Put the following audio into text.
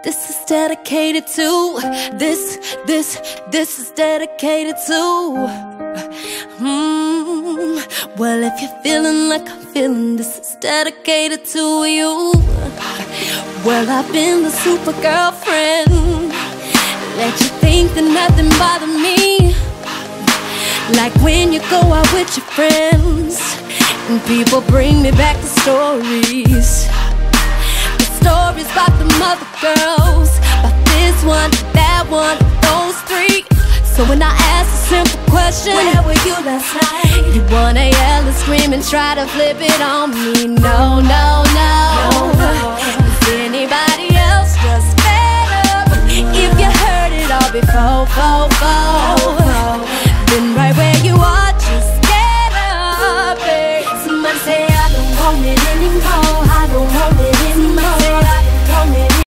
This is dedicated to this is dedicated to well, if you're feeling like I'm feeling, this is dedicated to you. Well, I've been the super girlfriend, let you think that nothing bothered me. Like when you go out with your friends and people bring me back the stories. The stories about the mother girls, about this one, that one, those three. So when I ask a simple question, where were you last night? You wanna yell and scream and try to flip it on me. No, no, no, is anybody else just better? If you heard it all before, then right where you are, just get up, babe. Somebody say I don't want it anymore.